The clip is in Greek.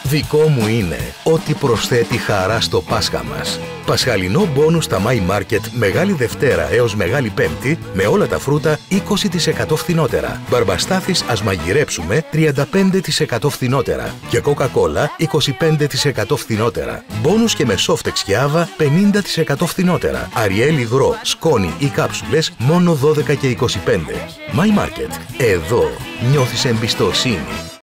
Δικό μου είναι ό,τι προσθέτει χαρά στο Πάσχα μας. Πασχαλινό μπόνους στα My Market Μεγάλη Δευτέρα έως Μεγάλη Πέμπτη με όλα τα φρούτα 20% φθηνότερα. Μπαρμπαστάθης ας μαγειρέψουμε 35% φθηνότερα. Και Coca-Cola 25% φθηνότερα. Μπόνους και με soft εξιάβα 50% φθηνότερα. Αριέλ υγρό, σκόνη ή κάψουλες μόνο 12 και 25. My Market. Εδώ νιώθεις εμπιστοσύνη.